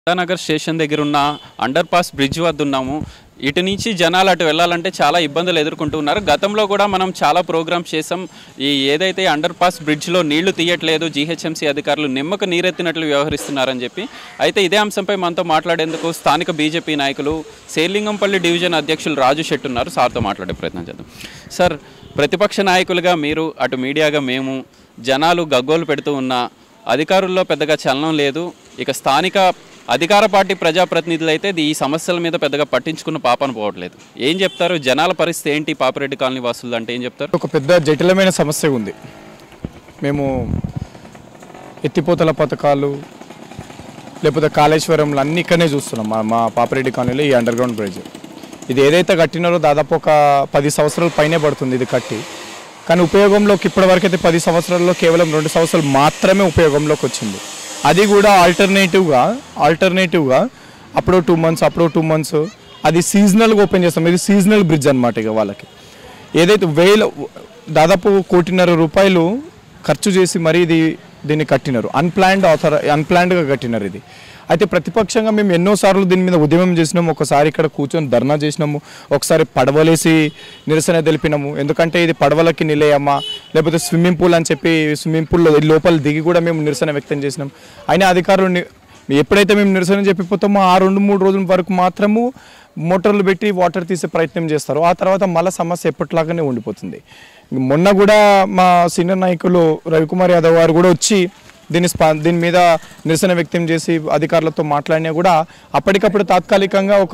Nagar station దగ్గర ఉన్న under pass bridge వద్ద ఉన్నాము. ఇటు నుంచి జనాలు అటు వెళ్ళాలంటే చాలా ఇబ్బందులు ఎదుర్కొంటున్నారు. గతంలో కూడా మనం చాలా ప్రోగ్రామ్స్ చేసాం. ఏదైతే అండర్ పాస్ బ్రిడ్జ్లో నీళ్లు తీయట్లేదు, జీహెచ్ఎంసీ అధికారులు నిమ్మకు నీరెత్తినట్లు వ్యవహరిస్తున్నారని చెప్పి అయితే ఇదే అంశంపై మనతో మాట్లాడేందుకు స్థానిక బీజేపీ నాయకులు శేర్లింగంపల్లి డివిజన్ అధ్యక్షులు రాజు శెట్టి ఉన్నారు. సార్తో మాట్లాడే ప్రయత్నం చేద్దాం. సార్, ప్రతిపక్ష నాయకులుగా మీరు, అటు మీడియాగా మేము, జనాలు గగ్గోలు పెడుతూ ఉన్న అధికారుల్లో పెద్దగా చలనం లేదు. ఇక స్థానిక అధికార పార్టీ ప్రజాప్రతినిధులు అయితే ఈ సమస్యల మీద పెద్దగా పట్టించుకున్న పాపను పోవట్లేదు. ఏం చెప్తారు? జనాల పరిస్థితి ఏంటి? పాపిరెడ్డి కాలనీ వాసులు అంటే ఏం చెప్తారు? ఒక పెద్ద జటిలమైన సమస్య ఉంది. మేము ఎత్తిపోతల పథకాలు లేకపోతే కాళేశ్వరంలో అన్ని ఇక్కడనే చూస్తున్నాం. మా పాపిరెడ్డి కాలనీలో ఈ అండర్ గ్రౌండ్ బ్రిడ్జ్ ఇది ఏదైతే కట్టినారో దాదాపు ఒక 10 సంవత్సరాల పైనే పడుతుంది ఇది కట్టి. కానీ ఉపయోగంలోకి ఇప్పటివరకు అయితే 10 సంవత్సరాల్లో కేవలం 2 సంవత్సరాలు మాత్రమే ఉపయోగంలోకి వచ్చింది. అది కూడా ఆల్టర్నేటివ్గా అప్పుడు 2 మంత్స్ అది సీజనల్గా ఓపెన్ చేస్తాం. ఇది సీజనల్ బ్రిడ్జ్ అనమాట. ఇక వాళ్ళకి ఏదైతే దాదాపు 1.5 కోటి రూపాయలు ఖర్చు చేసి మరీ దీన్ని కట్టినారు. అన్ప్లాన్డ్గా కట్టినారు ఇది. అయితే ప్రతిపక్షంగా మేము ఎన్నోసార్లు దీని మీద ఉద్యమం చేసినాము. ఒకసారి ఇక్కడ కూర్చొని ధర్నా చేసినాము, ఒకసారి పడవలేసి నిరసన తెలిపినాము. ఎందుకంటే ఇది పడవలకి నిలయమ్మా లేకపోతే స్విమ్మింగ్ పూల్ అని చెప్పి స్విమ్మింగ్ పూల్లో లోపల దిగి కూడా మేము నిరసన వ్యక్తం చేసినాం. అయినా అధికారులు ఎప్పుడైతే మేము నిరసన చెప్పిపోతామో ఆ 2-3 రోజుల వరకు మాత్రము మోటార్లు పెట్టి వాటర్ తీసే ప్రయత్నం చేస్తారు. ఆ తర్వాత మళ్ళీ సమస్య ఎప్పటిలాగానే ఉండిపోతుంది. మొన్న కూడా మా సీనియర్ నాయకులు రవికుమార్ యాదవ్ గారు కూడా వచ్చి దీని మీద నిరసన వ్యక్తం చేసి అధికారులతో మాట్లాడినా కూడా అప్పటికప్పుడు తాత్కాలికంగా ఒక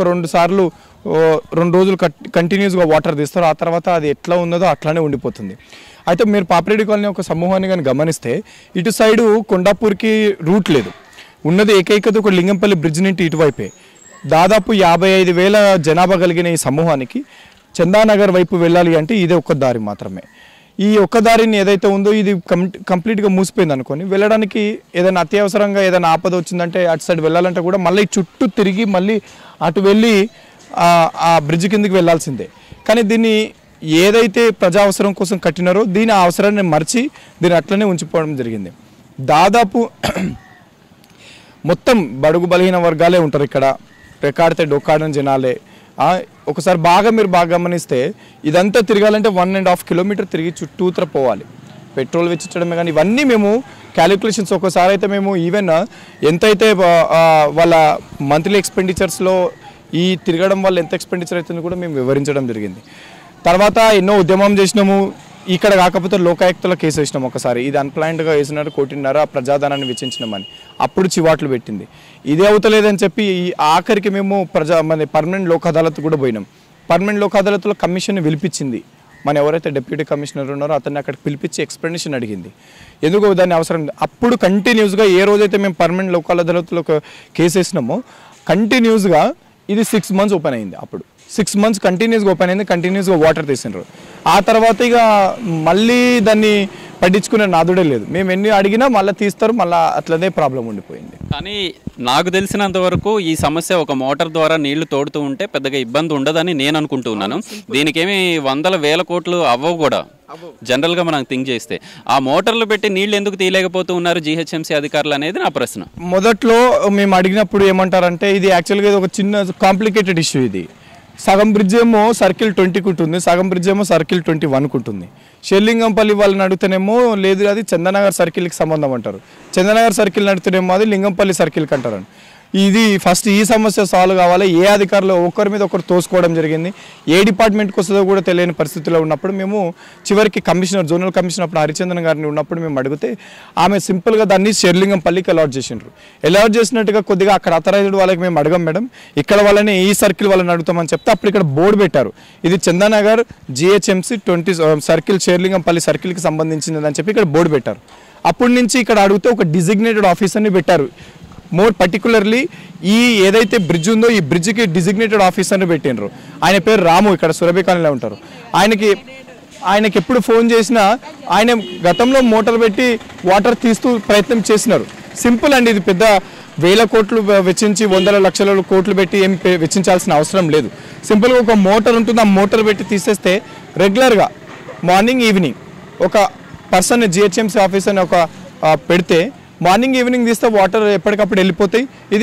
2 రోజులు కంటిన్యూస్గా వాటర్ తీస్తారు. ఆ తర్వాత అది ఎట్లా ఉన్నదో అట్లానే ఉండిపోతుంది. అయితే మీరు పాపిరెడ్డి కాలనీ ఒక సమూహాన్ని కానీ గమనిస్తే ఇటు సైడు కొండాపూర్కి రూట్ లేదు. ఉన్నది ఏకైకది ఒక లింగంపల్లి బ్రిడ్జ్ నుండి ఇటువైపే. దాదాపు 55,000 జనాభా కలిగిన ఈ సమూహానికి చందానగర్ వైపు వెళ్ళాలి అంటే ఇదే ఒక్క దారి మాత్రమే. ఈ ఒక్క దారిని ఏదైతే ఉందో ఇది కంప్లీట్గా మూసిపోయింది అనుకోని వెళ్ళడానికి ఏదైనా అత్యవసరంగా ఏదైనా ఆపద వచ్చిందంటే అటు సైడ్ వెళ్ళాలంటే కూడా మళ్ళీ చుట్టూ తిరిగి మళ్ళీ అటు వెళ్ళి ఆ బ్రిడ్జ్ కిందకి వెళ్ళాల్సిందే. కానీ దీన్ని ఏదైతే ప్రజా అవసరం కోసం కట్టినారో దీని ఆ అవసరాన్ని మర్చి దీన్ని అట్లనే ఉంచిపోవడం జరిగింది. దాదాపు మొత్తం బడుగు బలహీన వర్గాలే ఉంటారు ఇక్కడ. రెక్కాడితే డొక్కాడని జనాలే. ఒకసారి మీరు బాగా గమనిస్తే ఇదంతా తిరగాలంటే 1.5 కిలోమీటర్ తిరిగి చుట్టూతర పోవాలి. పెట్రోల్ వెచ్చించడమే కానీ ఇవన్నీ మేము క్యాలిక్యులేషన్స్. ఒకసారి అయితే మేము ఈవెన్ ఎంతైతే వాళ్ళ మంత్లీ ఎక్స్పెండిచర్స్లో ఈ తిరగడం వల్ల ఎంత ఎక్స్పెండిచర్ అవుతుందో కూడా మేము వివరించడం జరిగింది. తర్వాత ఎన్నో ఉద్యమం చేసినాము. ఇక్కడ కాకపోతే లోకాయుక్తలో కేసు వేసినాం. ఒకసారి ఇది అన్ప్లాన్డ్గా వేసినారు, 1.5 కోటి ప్రజాధనాన్ని వెచ్చించినామని అప్పుడు చివాట్లు పెట్టింది. ఇదే అవుతలేదని చెప్పి ఆఖరికి మేము పర్మనెంట్ లోక్ అదాలత్ కూడా పోయినాం. పర్మనెంట్ లోక్ అదాలత్లో కమిషన్ పిలిపించింది. ఎవరైతే డిప్యూటీ కమిషనర్ ఉన్నారో అతన్ని అక్కడికి పిలిపించి ఎక్స్ప్లెనేషన్ అడిగింది, ఎందుకు దాన్ని అవసరం. అప్పుడు కంటిన్యూస్గా ఏ రోజైతే మేము పర్మనెంట్ లోక్ అదాలత్లో కేసు వేసినామో కంటిన్యూస్గా ఇది 6 మంత్స్ ఓపెన్ అయింది. అప్పుడు 6 మంత్స్ కంటిన్యూస్గా ఓపెన్ అయింది, కంటిన్యూస్గా వాటర్ తీసినారు. ఆ తర్వాత ఇక మళ్ళీ దాన్ని పట్టించుకునే నాదుడే లేదు. మేము ఎన్ని అడిగినా మళ్ళీ తీస్తారు, మళ్ళీ అట్లనే ప్రాబ్లం ఉండిపోయింది. కానీ నాకు తెలిసినంత వరకు ఈ సమస్య ఒక మోటార్ ద్వారా నీళ్లు తోడుతూ ఉంటే పెద్దగా ఇబ్బంది ఉండదని నేను అనుకుంటున్నాను. దీనికేమి 100,000 కోట్లు అవ్వవు కూడా జనరల్గా మనం థింక్ చేస్తే. ఆ మోటార్లు పెట్టి నీళ్లు ఎందుకు తీయలేకపోతూ ఉన్నారు జీహెచ్ఎంసీ అధికారులు అనేది నా ప్రశ్న. మొదట్లో మేము అడిగినప్పుడు ఏమంటారంటే ఇది యాక్చువల్గా ఒక చిన్న కాంప్లికేటెడ్ ఇష్యూ. ఇది సగం బ్రిడ్జ్ ఏమో సర్కిల్ 20కి ఉంటుంది, సగం బ్రిడ్జ్ ఏమో సర్కిల్ 21కి ఉంటుంది. షేర్లింగంపల్లి వాళ్ళని అడిగితేనేమో లేదు అది చందనగర్ సర్కిల్కి సంబంధం అంటారు, చందనగర్ సర్కిల్ని అడిగితేనేమో అది లింగంపల్లి సర్కిల్కి అంటారు. ఇది ఫస్ట్ ఈ సమస్య సాల్వ్ కావాలి. ఏ అధికారులు ఒకరి మీద ఒకరు తోసుకోవడం జరిగింది. ఏ డిపార్ట్మెంట్కి వస్తుందో కూడా తెలియని పరిస్థితిలో ఉన్నప్పుడు మేము చివరికి జోనల్ కమిషనర్ అప్పుడు హరిచందన్ గారిని ఉన్నప్పుడు మేము అడిగితే ఆమె సింపుల్గా దాన్ని షేర్లింగంపల్లికి అలాట్ చేసిండ్రు. అలాట్ చేసినట్టుగా కొద్దిగా అక్కడ అథరైజ్డ్ వాళ్ళకి మేము అడగం మేడం, ఇక్కడ వాళ్ళని ఈ సర్కిల్ వాళ్ళని అడుగుతామని చెప్తే అప్పుడు ఇక్కడ బోర్డు పెట్టారు, ఇది చందానగర్ GHMC 20 సర్కిల్ షేర్లింగంపల్లి సర్కిల్కి సంబంధించినదని చెప్పి ఇక్కడ బోర్డు పెట్టారు. అప్పటి నుంచి ఇక్కడ అడిగితే ఒక డిజిగ్నేటెడ్ ఆఫీసర్ని పెట్టారు. మోర్ పర్టికులర్లీ ఈ ఏదైతే బ్రిడ్జ్ ఉందో ఈ బ్రిడ్జ్కి డిజిగ్నేటెడ్ ఆఫీసర్ని పెట్టినరు. ఆయన పేరు రాము, ఇక్కడ సురభి కాలనీలో ఉంటారు. ఆయనకి ఎప్పుడు ఫోన్ చేసినా ఆయన గతంలో మోటార్ పెట్టి వాటర్ తీస్తూ ప్రయత్నం చేసినారు. సింపుల్ అండి, ఇది పెద్ద 1,000 కోట్లు వెచ్చించి 100 లక్షల కోట్లు పెట్టి ఏం వెచ్చించాల్సిన అవసరం లేదు. సింపుల్గా ఒక మోటార్ ఉంటుంది, ఆ మోటార్ పెట్టి తీసేస్తే రెగ్యులర్గా మార్నింగ్ ఈవినింగ్ ఒక పర్సన్ GHMC ఆఫీసర్ని పెడితే మార్నింగ్ ఈవినింగ్ తీస్తే వాటర్ ఎప్పటికప్పుడు వెళ్ళిపోతాయి. ఇది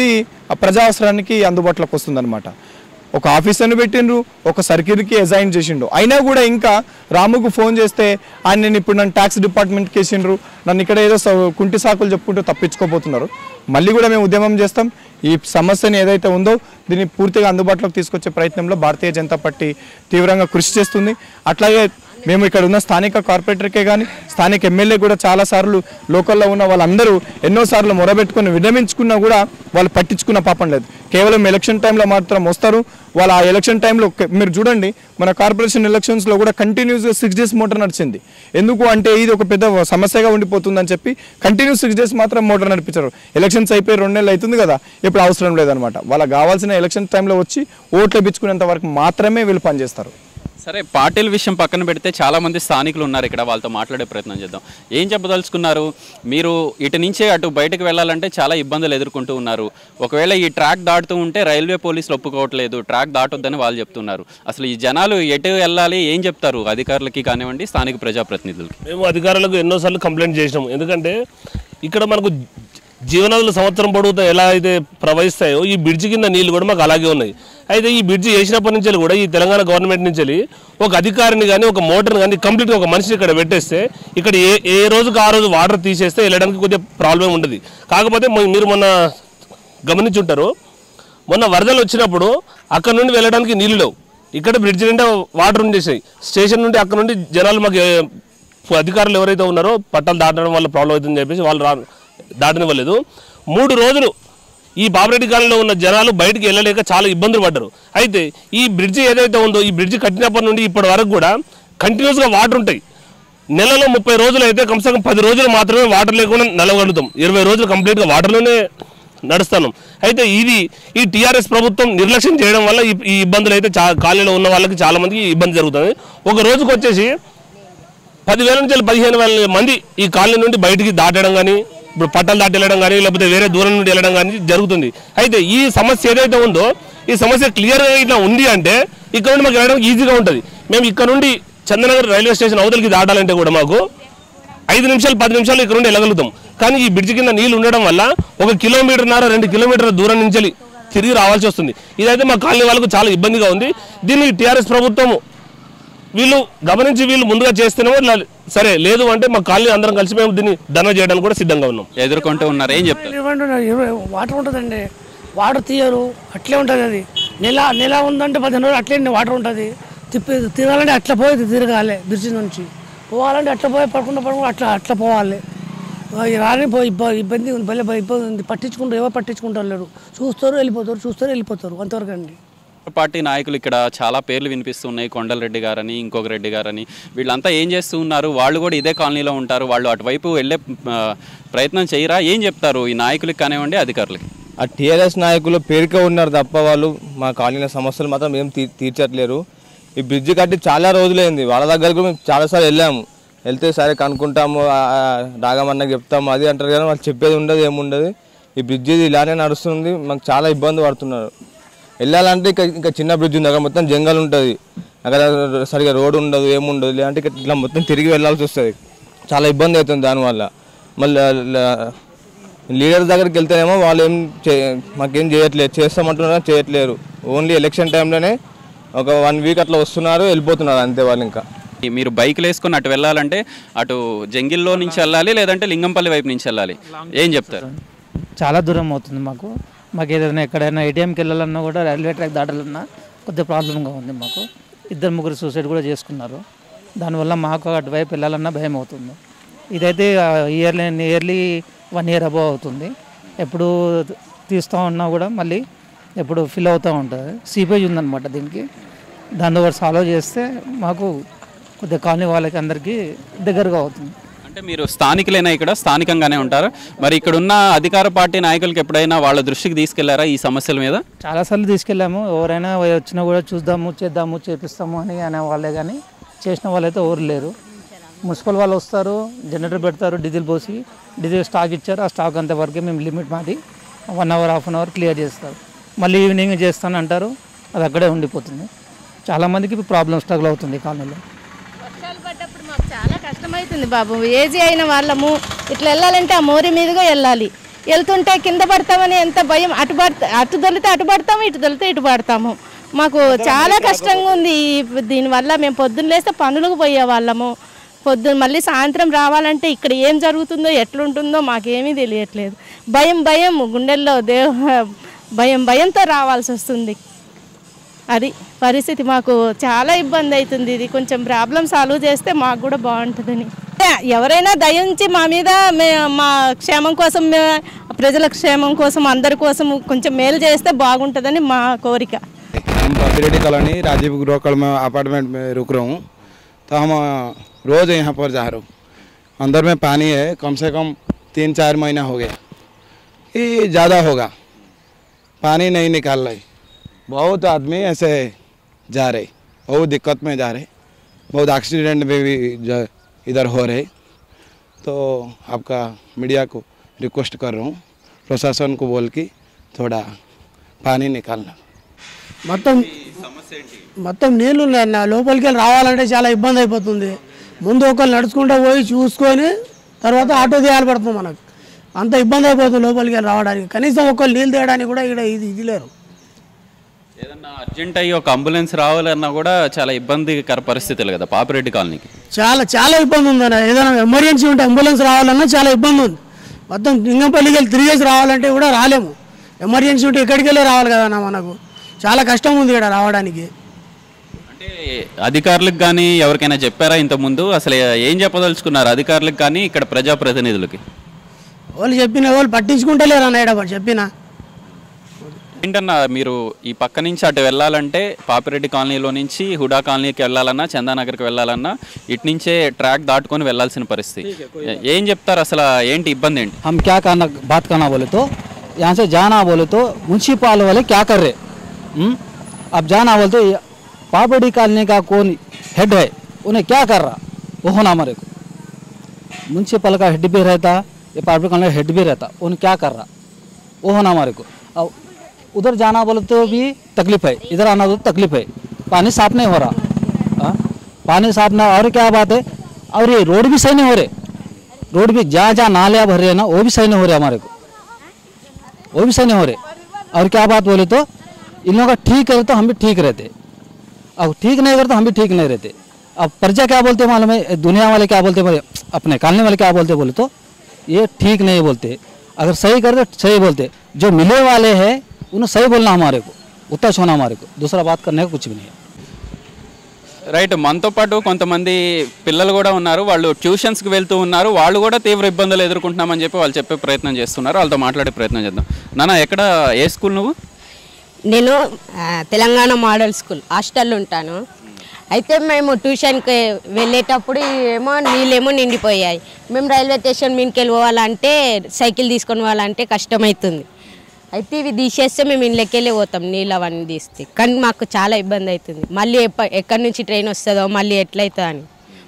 ఆ ప్రజా అవసరానికి అందుబాటులోకి వస్తుందన్నమాట. ఒక ఆఫీసర్ని పెట్టిండ్రు, ఒక సర్కిల్కి అసైన్ చేసిండు, అయినా కూడా ఇంకా రాముకు ఫోన్ చేస్తే ఆయన నేను ఇప్పుడు నన్ను ట్యాక్స్ డిపార్ట్మెంట్కి వేసిండ్రు, నన్ను ఇక్కడ ఏదో కుంటి సాకులు చెప్పుకుంటూ తప్పించుకోబోతున్నారు. మళ్ళీ కూడా మేము ఉద్యమం చేస్తాం. ఈ సమస్యని ఏదైతే ఉందో దీన్ని పూర్తిగా అందుబాటులోకి తీసుకొచ్చే ప్రయత్నంలో భారతీయ జనతా పార్టీ తీవ్రంగా కృషి చేస్తుంది. అట్లాగే మేము ఇక్కడ ఉన్న స్థానిక కార్పొరేటర్కే కానీ స్థానిక ఎమ్మెల్యే కూడా చాలాసార్లు లోకల్లో ఉన్న వాళ్ళందరూ ఎన్నోసార్లు మొరబెట్టుకుని విన్నవించుకున్నా కూడా వాళ్ళు పట్టించుకున్న పాపం లేదు. కేవలం ఎలక్షన్ టైంలో మాత్రం వస్తారు. వాళ్ళు ఆ ఎలక్షన్ టైంలో మీరు చూడండి, మన కార్పొరేషన్ ఎలక్షన్స్లో కూడా కంటిన్యూస్గా 6 days మోటార్ నడిచింది. ఎందుకు అంటే ఇది ఒక పెద్ద సమస్యగా ఉండిపోతుందని చెప్పి కంటిన్యూ 6 days మాత్రం మోటార్ నడిపించారు. ఎలక్షన్స్ అయిపోయి 2 నెలలు అవుతుంది కదా, ఇప్పుడు అవసరం లేదనమాట. వాళ్ళకి కావాల్సిన ఎలక్షన్ టైంలో వచ్చి ఓట్లు ఇప్పించుకునేంత వరకు మాత్రమే వీళ్ళు పనిచేస్తారు. సరే, పార్టీల విషయం పక్కన పెడితే చాలామంది స్థానికులు ఉన్నారు ఇక్కడ, వాళ్ళతో మాట్లాడే ప్రయత్నం చేద్దాం. ఏం చెప్పదలుచుకున్నారు? మీరు ఇటు నుంచే అటు బయటకు వెళ్ళాలంటే చాలా ఇబ్బందులు ఎదుర్కొంటూ ఉన్నారు. ఒకవేళ ఈ ట్రాక్ దాటుతూ ఉంటే రైల్వే పోలీసులు ఒప్పుకోవట్లేదు, ట్రాక్ దాటొద్దని వాళ్ళు చెప్తున్నారు. అసలు ఈ జనాలు ఎటు వెళ్ళాలి, ఏం చెప్తారు అధికారులకి కానివ్వండి, స్థానిక ప్రజాప్రతినిధులకి? మేము అధికారులకు ఎన్నోసార్లు కంప్లైంట్ చేసినాము. ఎందుకంటే ఇక్కడ మనకు జీవనదులు సంవత్సరం పొడుగుతా ఎలా అయితే ప్రవహిస్తాయో ఈ బ్రిడ్జి కింద నీళ్ళు కూడా మాకు అలాగే ఉన్నాయి. అయితే ఈ బ్రిడ్జి వేసినప్పటి నుంచి కూడా ఈ తెలంగాణ గవర్నమెంట్ నుంచి ఒక అధికారిని కానీ ఒక మోటార్ని కానీ కంప్లీట్గా ఒక మనిషిని ఇక్కడ పెట్టేస్తే ఇక్కడ ఏ రోజుకి ఆ రోజు వాటర్ తీసేస్తే వెళ్ళడానికి కొద్దిగా ప్రాబ్లం ఉండదు. కాకపోతే మీరు మొన్న గమనించుంటారు, మొన్న వరదలు వచ్చినప్పుడు అక్కడ నుండి వెళ్ళడానికి నీళ్ళు లేవు. ఇక్కడ బ్రిడ్జి నిండా వాటర్ ఉండేసాయి. స్టేషన్ నుండి అక్కడ నుండి జనాలు మాకు అధికారులు ఎవరైతే ఉన్నారో పట్టాలు దాటడం వల్ల ప్రాబ్లం అవుతుందని చెప్పేసి వాళ్ళు దాటనివ్వలేదు. 3 రోజులు ఈ బాపిరెడ్డి కాలనీలో ఉన్న జనాలు బయటికి వెళ్ళలేక చాలా ఇబ్బందులు పడ్డారు. అయితే ఈ బ్రిడ్జి ఏదైతే ఉందో ఈ బ్రిడ్జి కట్టినప్పటి నుండి ఇప్పటి వరకు కూడా కంటిన్యూస్గా వాటర్ ఉంటాయి. నెలలో 30 రోజులు అయితే కమ్సే కమ్ 10 రోజులు మాత్రమే వాటర్ లేకుండా నలవగలుగుతాం. 20 రోజులు కంప్లీట్గా వాటర్లోనే నడుస్తాను. అయితే ఈ టీఆర్ఎస్ ప్రభుత్వం నిర్లక్ష్యం చేయడం వల్ల ఈ ఇబ్బందులు అయితే కాలనీలో ఉన్న వాళ్ళకి చాలా మందికి ఇబ్బంది జరుగుతుంది. ఒక రోజుకు వచ్చేసి 10,000 నుంచి 15,000 మంది ఈ కాలనీ నుండి బయటికి దాటడం కానీ, ఇప్పుడు పట్టాలు దాటి వెళ్ళడం కానీ, లేకపోతే వేరే దూరం నుండి వెళ్ళడం కానీ జరుగుతుంది. అయితే ఈ సమస్య ఏదైతే ఉందో ఈ సమస్య క్లియర్గా ఇట్లా ఉంది అంటే ఇక్కడ నుండి మాకు వెళ్ళడానికి ఈజీగా ఉంటుంది. మేము ఇక్కడ నుండి చందనగర్ రైల్వే స్టేషన్ అవతలికి దాటాలంటే కూడా మాకు 5 నిమిషాలు 10 నిమిషాలు ఇక్కడ నుండి వెళ్ళగలుగుతాం. కానీ ఈ బ్రిడ్జి కింద నీళ్ళు ఉండడం వల్ల 1 కిలోమీటర్న్నర 2 కిలోమీటర్ల దూరం నుంచి తిరిగి రావాల్సి వస్తుంది. ఇదైతే మా కాలనీ వాళ్ళకు చాలా ఇబ్బందిగా ఉంది. దీన్ని టీఆర్ఎస్ ప్రభుత్వం వీళ్ళు గమనించి వీళ్ళు ముందుగా చేస్తేనేమో సరే, లేదు అంటే మా కాలనీ అందరం కలిసి మేము దీన్ని ధర్నా చేయడానికి కూడా సిద్ధంగా ఉన్నాం. ఎదుర్కొంటూ ఉన్నారు, ఏం చెప్తారు? వాటర్ ఉంటుందండి, వాటర్ తీయరు, అట్లే ఉంటుంది. అది నెల ఉందంటే 15 రోజులు అట్లే వాటర్ ఉంటుంది. తిరగాలంటే అట్లా పోయి తిరగాలి, బ్రిడ్జి నుంచి పోవాలంటే అట్లా పోయి పడుకుంటూ అట్లా పోవాలి. రాని పోయి ఇబ్బంది ఉంది, భలే ఇబ్బంది ఉంది. పట్టించుకుంటారు, ఎవరు పట్టించుకుంటారు లేరు. చూస్తారు వెళ్ళిపోతారు అంతవరకు అండి. పార్టీ నాయకులు ఇక్కడ చాలా పేర్లు వినిపిస్తున్నాయి, కొండలరెడ్డి గారని, ఇంకొక రెడ్డి గారని. వీళ్ళంతా ఏం చేస్తూ ఉన్నారు? వాళ్ళు కూడా ఇదే కాలనీలో ఉంటారు, వాళ్ళు అటువైపు వెళ్ళే ప్రయత్నం చేయరా? ఏం చెప్తారు ఈ నాయకులకి కానివ్వండి, అధికారులకి? ఆ టీఆర్ఎస్ నాయకులు పేరుకే ఉన్నారు తప్ప వాళ్ళు మా కాలనీ సమస్యలు మాత్రం ఏం తీర్చట్లేరు. ఈ బ్రిడ్జి కట్టి చాలా రోజులైంది. వాళ్ళ దగ్గరకు మేము చాలాసార్లు వెళ్ళాము. వెళ్తే సరే కనుక్కుంటాము, రాగమన్నకి చెప్తాము అది అంటారు, కానీ వాళ్ళు చెప్పేది ఉండదు, ఏముండదు. ఈ బ్రిడ్జి ఇలానే నడుస్తుంది, మాకు చాలా ఇబ్బంది పడుతున్నారు. వెళ్ళాలంటే ఇంకా చిన్న బ్రిడ్జ్ ఉంది, అక్కడ మొత్తం జంగల్ ఉంటుంది, అక్కడ సరిగా రోడ్ ఉండదు, ఏముండదు. లేదంటే ఇట్లా మొత్తం తిరిగి వెళ్ళాల్సి వస్తుంది, చాలా ఇబ్బంది అవుతుంది దానివల్ల. మళ్ళీ లీడర్ దగ్గరికి వెళ్తేనేమో వాళ్ళు మాకేం చేయట్లేదు, చేస్తామంటున్నారు, చేయట్లేరు. ఓన్లీ ఎలక్షన్ టైంలోనే ఒక 1 వీక్ అట్లా వస్తున్నారు, వెళ్ళిపోతున్నారు అంతే వాళ్ళు. ఇంకా మీరు బైక్లు వేసుకొని అటు వెళ్ళాలంటే అటు జంగిల్లో నుంచి వెళ్ళాలి, లేదంటే లింగంపల్లి వైపు నుంచి వెళ్ళాలి, ఏం చెప్తారు? చాలా దూరం అవుతుంది మాకు ఏదైనా ఎక్కడైనా ఏటీఎంకి వెళ్ళాలన్నా కూడా రైల్వే ట్రాక్ దాటాలన్నా కొద్దిగా ప్రాబ్లంగా ఉంది మాకు. 2-3 సూసైడ్ కూడా చేసుకున్నారు. దానివల్ల మాకు అటువైపు వెళ్ళాలన్నా భయం అవుతుంది. ఇదైతే ఇయర్లీ 1 year అబోవ్ అవుతుంది. ఎప్పుడు తీస్తూ ఉన్నా కూడా మళ్ళీ ఎప్పుడు ఫిల్ అవుతూ ఉంటుంది. సీపేజ్ ఉందన్నమాట దీనికి. దాన్ని ఒకటి సాల్వ్ చేస్తే మాకు కొద్దిగా కాలనీ వాళ్ళకి అందరికీ దగ్గరగా అవుతుంది. అంటే మీరు స్థానికులైనా, ఇక్కడ స్థానికంగానే ఉంటారు, మరి ఇక్కడ ఉన్న అధికార పార్టీ నాయకులకి ఎప్పుడైనా వాళ్ళ దృష్టికి తీసుకెళ్లారా ఈ సమస్యల మీద? చాలాసార్లు తీసుకెళ్ళాము. ఎవరైనా వచ్చినా కూడా చూద్దాము, చేద్దాము, చేపిస్తాము అని అనే వాళ్ళే, కానీ చేసిన వాళ్ళైతే ఎవరు లేరు. మున్సిపల్ వాళ్ళు వస్తారు, జనరేటర్ పెడతారు, డీజిల్ స్టాక్ ఇచ్చారు. ఆ స్టాక్ అంతవరకే మేము లిమిట్ మాది 1 hour 1/2 hour క్లియర్ చేస్తారు. మళ్ళీ ఈవినింగ్ చేస్తానంటారు, అది అక్కడే ఉండిపోతుంది. చాలామందికి ప్రాబ్లం స్ట్రగుల్ అవుతుంది కాలనీలో. వర్షాలు పడ్డప్పుడు మాకు చాలా కష్టమవుతుంది బాబు. ఏజీ అయిన వాళ్ళము ఇట్లా వెళ్ళాలంటే ఆ మోరి మీదుగా వెళ్ళాలి. వెళ్తుంటే కింద పడతామని ఎంత భయం. అటు దొలితే అటు పడతాము, ఇటు దొలితే ఇటు పడతాము. మాకు చాలా కష్టంగా ఉంది. దీనివల్ల మేము పొద్దున్న లేస్తే పనులకు పోయే వాళ్ళము. పొద్దున్న మళ్ళీ సాయంత్రం రావాలంటే ఇక్కడ ఏం జరుగుతుందో ఎట్లుంటుందో మాకేమీ తెలియట్లేదు. భయం గుండెల్లో భయంతో రావాల్సి వస్తుంది. అది పరిస్థితి. మాకు చాలా ఇబ్బంది అవుతుంది. ఇది కొంచెం ప్రాబ్లం సాల్వ్ చేస్తే మాకు కూడా బాగుంటుందని. ఎవరైనా దయించి మా మీద మా క్షేమం కోసం, ప్రజల క్షేమం కోసం, అందరి కోసం కొంచెం మేలు చేస్తే బాగుంటుందని మా కోరిక. हम पापीरेड्डी कॉलोनी राजीव गृह में अपार्टमेंट में रुक रहा हूँ, तो हम रोज़ यहाँ पर जा रहा हूँ. अंदर में पानी है, कम से कम 3-4 महीना हो गया, ये ज़्यादा होगा. पानी नहीं निकाल रहे, बहुत आदमी ऐसे जा रहे, बहुत दिक्कत में जा रहे, बहुत एक्सीडेंट भी इधर हो रहे. तो आपका मीडिया को रिक्वेस्ट कर रहा हूँ, प्रशासन को बोल के थोड़ा पानी निकालना. మొత్తం నీళ్ళు ఉన్నాయన్న. లోపలికి వెళ్ళి రావాలంటే చాలా ఇబ్బంది అయిపోతుంది. ముందు ఒకళ్ళు నడుచుకుంటూ పోయి చూసుకొని తర్వాత ఆటో తీయాలి పడుతుంది. మనకు అంత ఇబ్బంది అయిపోతుంది లోపలికి వెళ్ళి రావడానికి. కనీసం ఒకళ్ళు నీళ్ళు తేయడానికి కూడా ఇక్కడ ఇది లేరు. ఏదన్నా అర్జెంట్ అయ్యి ఒక అంబులెన్స్ రావాలన్నా కూడా చాలా ఇబ్బందికర పరిస్థితులు కదా పాపిరెడ్డి కాలనీకి. చాలా ఇబ్బంది ఉందన్న. ఏదైనా ఎమర్జెన్సీ ఉంటే అంబులెన్స్ రావాలన్నా చాలా ఇబ్బంది ఉంది. మొత్తం లింగంపల్లికి వెళ్ళి 3 డేస్ రావాలంటే కూడా రాలేము. ఎమర్జెన్సీ ఉంటే ఎక్కడికి వెళ్ళి రావాలి కదన్నా. మనకు చాలా కష్టం ఉంది ఇక్కడ రావడానికి. అంటే అధికారులకు కానీ ఎవరికైనా చెప్పారా ఇంతకుముందు? అసలు ఏం చెప్పదలుచుకున్నారు అధికారులకు కానీ ఇక్కడ ప్రజాప్రతినిధులకి? వాళ్ళు పట్టించుకుంటలేరు అన్న. ఇక్కడ చెప్పినా ఏంటన్నా, మీరు ఈ పక్క నుంచి అటు వెళ్ళాలంటే పాపిరెడ్డి కాలనీలో నుంచి హుడా కాలనీకి వెళ్ళాలన్నా, చందానగర్కి వెళ్ళాలన్నా ఇటు నుంచే ట్రాక్ దాటుకొని వెళ్ళాల్సిన పరిస్థితి. ఏం చెప్తారు అసలు? ఏంటి ఇబ్బంది ఏంటి? हम क्या करना बात करना बोले तो यहाँ से जाना बोले तो म्यूनसिपल वाले क्या कर रहे? अब जाना बोले तो पापड़ी कॉलोनी का कौन हेड है, उन्हें क्या कर रहा वो होना हमारे को. म्यूनसिपल का हेड भी रहता, ये पापड़ी कॉलोनी हेड भी रहता, उन्हें क्या कर रहा वो होना हमारे को. अब उधर जाना बोले तो भी तकलीफ है, इधर आना तो तकलीफ है. पानी साफ नहीं हो रहा. पानी साफ ना, और क्या बात है, और ये रोड भी सही नहीं हो रहे. रोड भी जहाँ नाले भर रहे हैं ना, वो भी सही नहीं हो रहे हमारे को, वो भी सही नहीं हो रहे. और क्या बात बोले तो इन लोगों का ठीक करे तो हम भी ठीक रहते, अब ठीक नहीं करे तो हम भी ठीक नहीं रहते. अब प्रजा क्या बोलते मालूम है, दुनिया वाले क्या बोलते, अपने कॉलोनी वाले क्या बोलते बोले तो ये ठीक नहीं बोलते. अगर सही करते सही बोलते, जो मिले वाले हैं उन्हें सही बोलना हमारे को, उतना छोड़ना हमारे को, दूसरा बात करने का कुछ भी नहीं है. రైట్, మనతో పాటు కొంతమంది పిల్లలు కూడా ఉన్నారు. వాళ్ళు ట్యూషన్స్కి వెళ్తూ ఉన్నారు. వాళ్ళు కూడా తీవ్ర ఇబ్బందులు ఎదుర్కొంటున్నామని చెప్పి వాళ్ళు చెప్పే ప్రయత్నం చేస్తున్నారు. వాళ్ళతో మాట్లాడే ప్రయత్నం చేద్దాం. నాన్న, ఎక్కడ, ఏ స్కూల్ నువ్వు? నేను తెలంగాణ మోడల్ స్కూల్ హాస్టల్లో ఉంటాను. అయితే మేము ట్యూషన్కి వెళ్ళేటప్పుడు ఏమో నీళ్ళేమో నిండిపోయాయి. మేము రైల్వే స్టేషన్ మీదకి వెళ్ళిపోవాలంటే సైకిల్ తీసుకొని పోవాలంటే కష్టమవుతుంది. అయితే ఇవి తీసేస్తే మేము ఇంట్లోకి వెళ్ళి పోతాం నీళ్ళు అవన్నీ తీస్తే. కానీ మాకు చాలా ఇబ్బంది అవుతుంది. మళ్ళీ ఎక్కడి నుంచి ట్రైన్ వస్తుందో మళ్ళీ ఎట్లయితుందో అని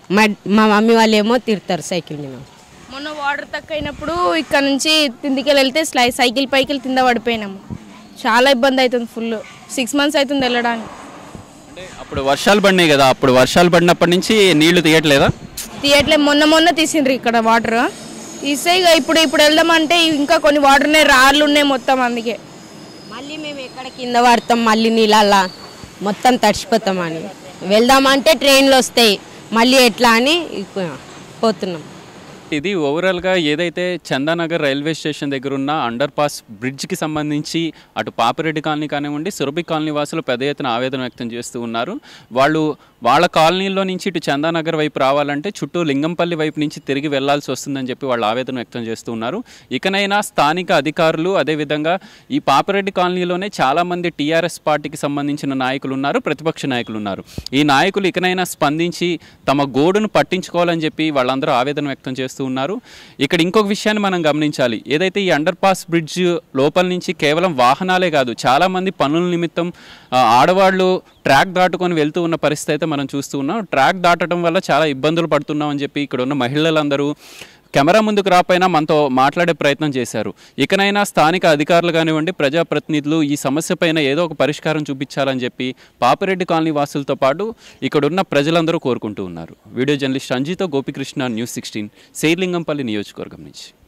మా మమ్మీ వాళ్ళు ఏమో తిడతారు సైకిల్ మీద. మొన్న వాటర్ తక్కువ అయినప్పుడు ఇక్కడ నుంచి తిందికెళ్ళి వెళ్తే సైకిల్ పైకి వెళ్ళి కింద పడిపోయినాము. చాలా ఇబ్బంది అవుతుంది. ఫుల్ 6 months అవుతుంది వెళ్ళడానికి. అంటే అప్పుడు వర్షాలు పడినాయి కదా, అప్పుడు వర్షాలు పడినప్పటి నుంచి నీళ్లు తీయట్లేదా? తీయట్లేదు. మొన్న తీసిండ్రు ఇక్కడ వాటర్ తీస్తే ఇక ఇప్పుడు వెళ్దామంటే ఇంకా కొన్ని వాటర్ ఉన్నాయి, రాళ్ళు ఉన్నాయి మొత్తం. అందుకే మళ్ళీ మేము ఎక్కడ కింద పడతాం, మళ్ళీ నీళ్ళల్లా మొత్తం తడిచిపోతామని వెళ్దామంటే ట్రైన్లు వస్తాయి, మళ్ళీ ఎట్లా అని పోతున్నాం. ఇది ఓవరాల్గా ఏదైతే చందానగర్ రైల్వే స్టేషన్ దగ్గర ఉన్న అండర్ పాస్ బ్రిడ్జ్కి సంబంధించి అటు పాపిరెడ్డి కాలనీ కానివ్వండి, సురభి కాలనీ వాసులు పెద్ద ఎత్తున ఆవేదన వ్యక్తం చేస్తూ ఉన్నారు. వాళ్ళ కాలనీలో నుంచి ఇటు చందానగర్ వైపు రావాలంటే చుట్టూ లింగంపల్లి వైపు నుంచి తిరిగి వెళ్లాల్సి వస్తుందని చెప్పి వాళ్ళు ఆవేదన వ్యక్తం చేస్తూ ఉన్నారు. ఇకనైనా స్థానిక అధికారులు, అదేవిధంగా ఈ పాపిరెడ్డి కాలనీలోనే చాలామంది టీఆర్ఎస్ పార్టీకి సంబంధించిన నాయకులు ఉన్నారు, ప్రతిపక్ష నాయకులు ఉన్నారు. ఈ నాయకులు ఇకనైనా స్పందించి తమ గోడును పట్టించుకోవాలని చెప్పి వాళ్ళందరూ ఆవేదన వ్యక్తం చేస్తూ ఉన్నారు. ఇక్కడ ఇంకొక విషయాన్ని మనం గమనించాలి. ఏదైతే ఈ అండర్ పాస్ బ్రిడ్జ్ లోపల నుంచి కేవలం వాహనాలే కాదు, చాలామంది పనుల నిమిత్తం ఆడవాళ్ళు ట్రాక్ దాటుకొని వెళ్తూ ఉన్న పరిస్థితి అయితే మనం చూస్తూ ఉన్నాం. ట్రాక్ దాటడం వల్ల చాలా ఇబ్బందులు పడుతున్నాం అని చెప్పి ఇక్కడ ఉన్న మహిళలందరూ కెమెరా ముందుకు రాపైనా మనతో మాట్లాడే ప్రయత్నం చేశారు. ఇకనైనా స్థానిక అధికారులు కానివ్వండి, ప్రజాప్రతినిధులు ఈ సమస్యపైన ఏదో ఒక పరిష్కారం చూపించాలని చెప్పి పాపిరెడ్డి కాలనీ వాసులతో పాటు ఇక్కడున్న ప్రజలందరూ కోరుకుంటూ ఉన్నారు. వీడియో జర్నలిస్ట్ అంజితో గోపికృష్ణ, న్యూస్ 16, శేర్లింగంపల్లి నియోజకవర్గం నుంచి.